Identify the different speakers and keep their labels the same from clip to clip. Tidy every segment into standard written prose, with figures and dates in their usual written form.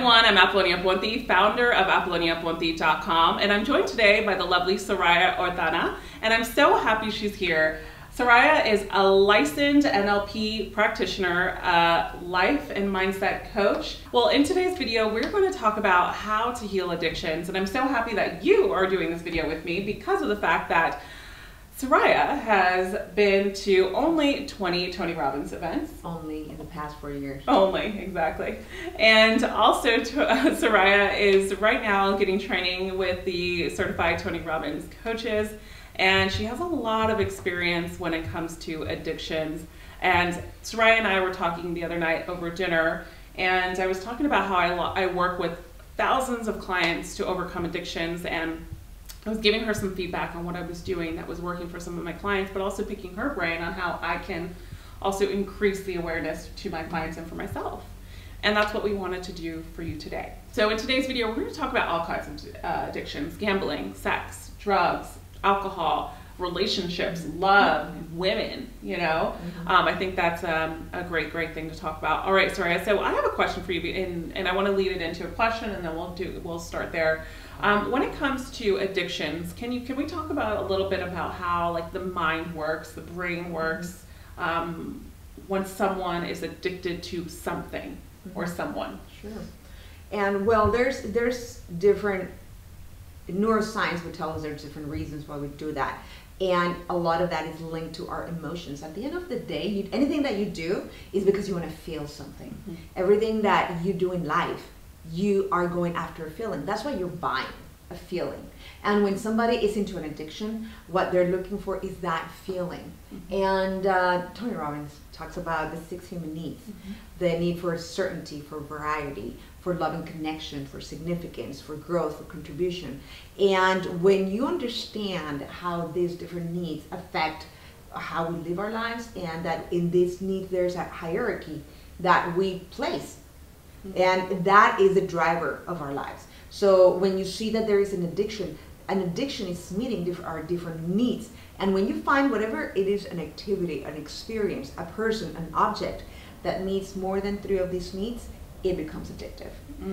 Speaker 1: everyone, I'm Apollonia Puente, founder of ApolloniaPuente.com, and I'm joined today by the lovely Soraya Ortana, and I'm so happy she's here. Soraya is a licensed NLP practitioner, life and mindset coach. Well, in today's video, we're going to talk about how to heal addictions, and I'm so happy that you are doing this video with me because of the fact that Soraya has been to only 20 Tony Robbins events.
Speaker 2: Only in the past 4 years.
Speaker 1: Only, exactly. And also Soraya is right now getting training with the certified Tony Robbins coaches, and she has a lot of experience when it comes to addictions. And Soraya and I were talking the other night over dinner, and I was talking about how I work with thousands of clients to overcome addictions, and I was giving her some feedback on what I was doing that was working for some of my clients, but also picking her brain on how I can also increase the awareness to my clients and for myself. And that's what we wanted to do for you today. So in today's video, we're going to talk about all kinds of addictions: gambling, sex, drugs, alcohol, relationships, love, women, you know. I think that's a great thing to talk about. All right, Soraya, so I have a question for you, and I want to lead it into a question, and then we'll start there. When it comes to addictions, can we talk about a little bit about how like the mind works, the brain works, when someone is addicted to something or someone?
Speaker 2: Sure. And well, there's different neuroscience would tell us there's different reasons why we do that. And a lot of that is linked to our emotions. At the end of the day, anything that you do is because you want to feel something. Everything that you do in life, you are going after a feeling. That's why you're buying a feeling. And when somebody is into an addiction, what they're looking for is that feeling. And Tony Robbins talks about the 6 human needs. The need for certainty, for variety, for love and connection, for significance, for growth, for contribution. And when you understand how these different needs affect how we live our lives, and that in these needs there's a hierarchy that we place, and that is the driver of our lives. So when you see that there is an addiction is meeting our different needs. And when you find whatever it is, an activity, an experience, a person, an object that meets more than 3 of these needs, it becomes addictive.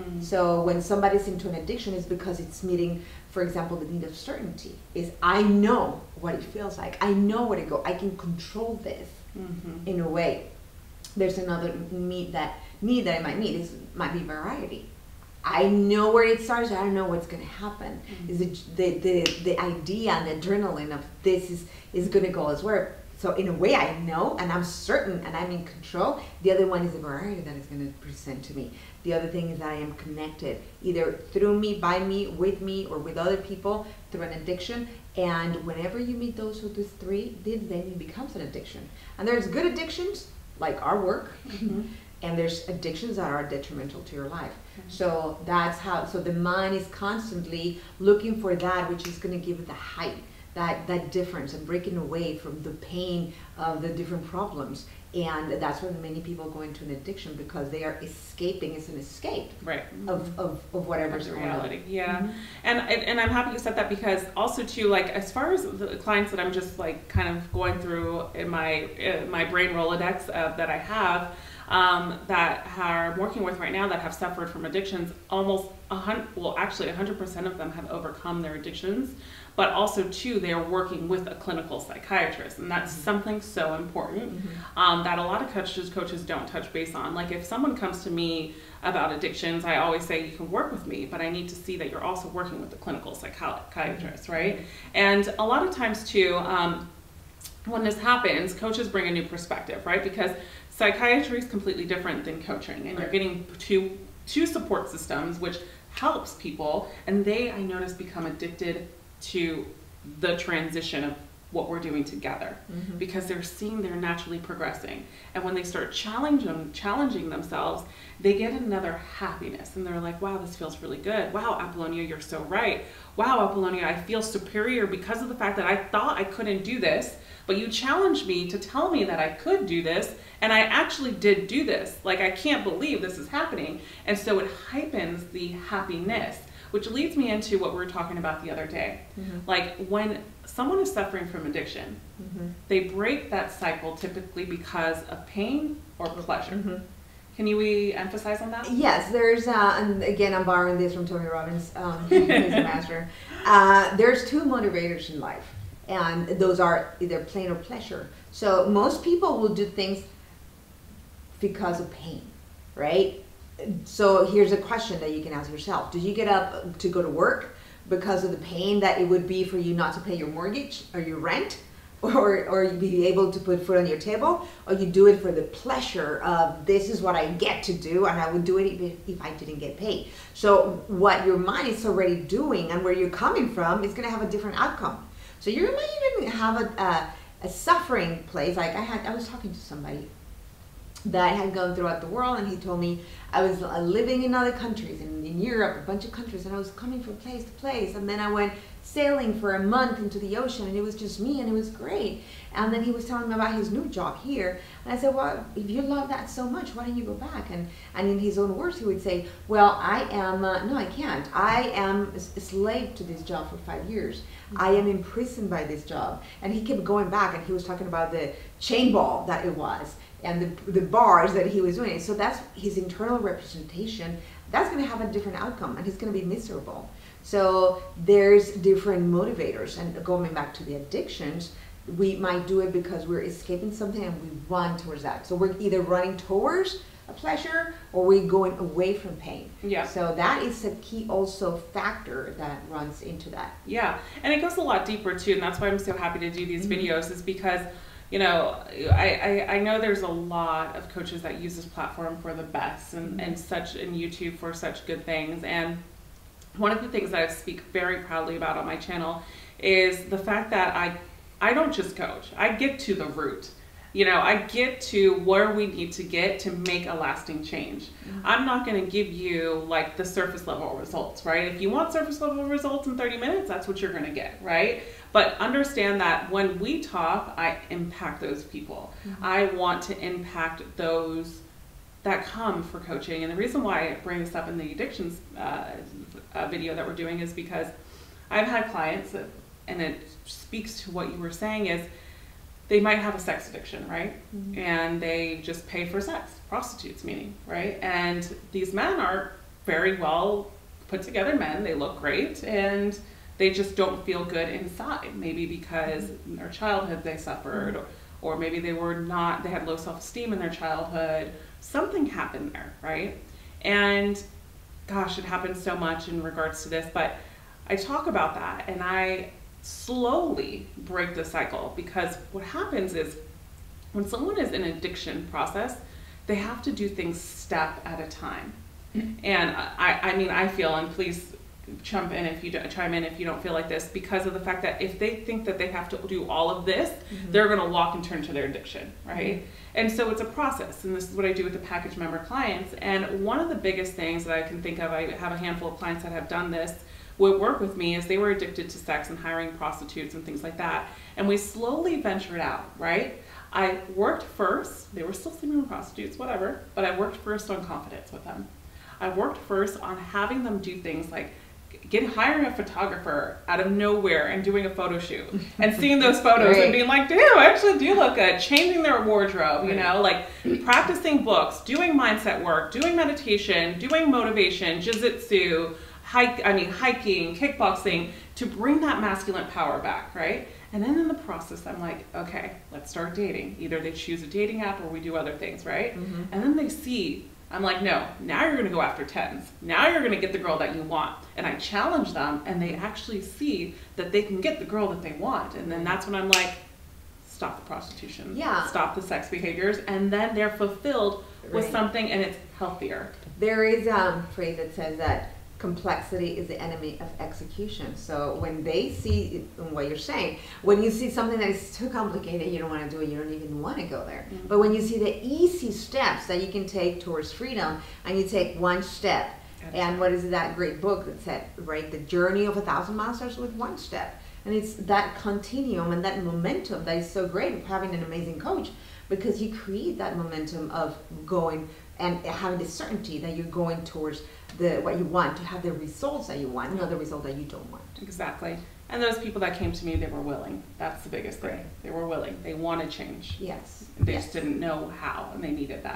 Speaker 2: So when somebody's into an addiction, it's because it's meeting, for example, the need of certainty. Is I know what it feels like. I know where to go. I can control this in a way. There's another need that I might need might be variety. I know where it starts. I don't know what's going to happen. Is it the idea and the adrenaline of this is going to go elsewhere. So in a way, I know, and I'm certain, and I'm in control. The other one is the variety that is going to present to me. The other thing is that I am connected, either through me, by me, or with other people through an addiction. And whenever you meet those with these 3, then it becomes an addiction. And there's good addictions, like our work, and there's addictions that are detrimental to your life. So that's how. So the mind is constantly looking for that which is going to give it the height. That difference, and breaking away from the pain of the different problems. And that's when many people go into an addiction, because they are escaping. It's an escape,
Speaker 1: right,
Speaker 2: of whatever's
Speaker 1: the
Speaker 2: going
Speaker 1: reality.
Speaker 2: on.
Speaker 1: Yeah. And I'm happy you said that, because also too, like as far as the clients that I'm just like kind of going through in my brain Rolodex that I have, that are working with right now that have suffered from addictions, almost 100% of them have overcome their addictions. But also too, they are working with a clinical psychiatrist, and that's something so important that a lot of coaches don't touch base on. Like if someone comes to me about addictions, I always say you can work with me, but I need to see that you're also working with a clinical psychiatrist, right? And a lot of times too, when this happens, coaches bring a new perspective, right? Because psychiatry is completely different than coaching, and you're getting two support systems, which helps people, and they, I notice, become addicted to the transition of what we're doing together, because they're seeing they're naturally progressing. And when they start challenging themselves, they get another happiness, and they're like, wow, this feels really good. Wow, Apollonia, you're so right. Wow, Apollonia, I feel superior because of the fact that I thought I couldn't do this, but you challenged me to tell me that I could do this, and I actually did do this. Like, I can't believe this is happening. And so it heightens the happiness, which leads me into what we were talking about the other day. Like when someone is suffering from addiction, they break that cycle typically because of pain or pleasure. Can you emphasize on that?
Speaker 2: Yes, there's, and again, I'm borrowing this from Tony Robbins, he's a master. There's two motivators in life, and those are either pain or pleasure. So most people will do things because of pain, right? So here's a question that you can ask yourself. Do you get up to go to work because of the pain that it would be for you not to pay your mortgage or your rent? Or you be able to put food on your table, or you do it for the pleasure of this is what I get to do, and I would do it if I didn't get paid. So what your mind is already doing and where you're coming from is going to have a different outcome. So you might even have a suffering place. Like I was talking to somebody that I had gone throughout the world, and he told me I was living in other countries, in Europe, a bunch of countries, and I was coming from place to place, and then I went sailing for a month into the ocean, and it was just me, and it was great. And then he was telling me about his new job here, and I said, well, if you love that so much, why don't you go back? And in his own words, he would say, well, I am, no, I can't. I am a slave to this job for 5 years. I am imprisoned by this job. And he kept going back, and he was talking about the chain ball that it was, and the bars that he was doing. So that's his internal representation. That's going to have a different outcome, and he's going to be miserable. So there's different motivators. And going back to the addictions, we might do it because we're escaping something and we run towards that. So we're either running towards a pleasure or we're going away from pain.
Speaker 1: Yeah.
Speaker 2: So that is a key also factor that runs into that.
Speaker 1: Yeah, and it goes a lot deeper too, and that's why I'm so happy to do these videos, is because, you know, I know there's a lot of coaches that use this platform for the best and YouTube for such good things. And one of the things that I speak very proudly about on my channel is the fact that I don't just coach, I get to the root. You know, I get to where we need to get to make a lasting change. I'm not going to give you like the surface level results, right? If you want surface level results in 30 minutes, that's what you're going to get, right? But understand that when we talk, I impact those people. I want to impact those that come for coaching. And the reason why I bring this up in the addictions video that we're doing is because I've had clients that, and it speaks to what you were saying, is they might have a sex addiction, right? And they just pay for sex, prostitutes meaning, right? And these men are very well put together men, they look great, and they just don't feel good inside. Maybe because in their childhood they suffered, or maybe they had low self-esteem in their childhood. Something happened there, right? And gosh, it happens so much in regards to this, but I talk about that and I slowly break the cycle, because what happens is when someone is in an addiction process, they have to do things step at a time. And I mean, I feel, and please chime in if you don't feel like this, because of the fact that if they think that they have to do all of this, they're going to walk and turn to their addiction, right? And so it's a process, and this is what I do with the package member clients. And one of the biggest things that I can think of, I have a handful of clients that have done this, would work with me, is they were addicted to sex and hiring prostitutes and things like that. And we slowly ventured out, right? I worked first, they were still sleeping with prostitutes, whatever, but I worked first on confidence with them. I worked first on having them do things like hiring a photographer out of nowhere and doing a photo shoot and seeing those photos and being like, dude, I actually do look good, changing their wardrobe, you know, like practicing books, doing mindset work, doing meditation, doing motivation, jiu-jitsu, hiking, kickboxing, to bring that masculine power back, right? And then in the process, I'm like, okay, let's start dating. Either they choose a dating app or we do other things, right? And then they see, I'm like, no, now you're gonna go after tens. Now you're gonna get the girl that you want. And I challenge them, and they actually see that they can get the girl that they want. And then that's when I'm like, stop the prostitution, stop the sex behaviors, and then they're fulfilled with something, and it's healthier.
Speaker 2: There is a phrase that says that complexity is the enemy of execution. So when they see what you're saying, when you see something that is too complicated, you don't want to do it, you don't even want to go there. But when you see the easy steps that you can take towards freedom, and you take one step, and what is that great book that said, right, the journey of 1,000 miles starts with one step. And it's that continuum and that momentum that is so great of having an amazing coach, because you create that momentum of going and having the certainty that you're going towards what you want, to have the results that you want, not the result that you don't want.
Speaker 1: Exactly. And those people that came to me, they were willing. That's the biggest thing. They were willing. They want to change.
Speaker 2: Yes.
Speaker 1: They just didn't know how, and they needed that.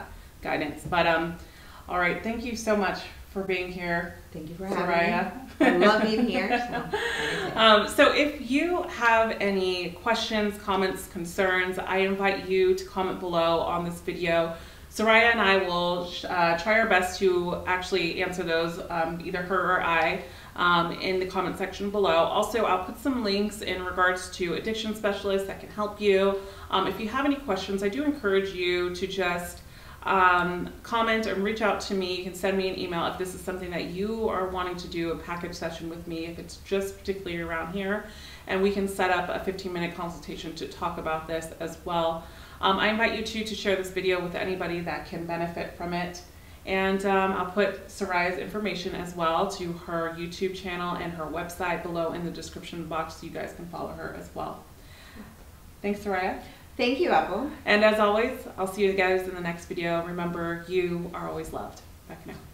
Speaker 1: guidance. But all right, thank you so much for being here.
Speaker 2: Thank you for having
Speaker 1: Soraya.
Speaker 2: me. I love being here.
Speaker 1: So if you have any questions, comments, concerns, I invite you to comment below on this video. Soraya and I will try our best to actually answer those, either her or I, in the comment section below. Also, I'll put some links in regards to addiction specialists that can help you. If you have any questions, I do encourage you to just comment and reach out to me. You can send me an email if this is something that you are wanting to do a package session with me, if it's just particularly around here, and we can set up a 15-minute consultation to talk about this as well. I invite you to share this video with anybody that can benefit from it. And I'll put Soraya's information as well, to her YouTube channel and her website below in the description box, so you guys can follow her as well. Thanks, Soraya.
Speaker 2: Thank you, Apple.
Speaker 1: And as always, I'll see you guys in the next video. Remember, you are always loved. Bye for now.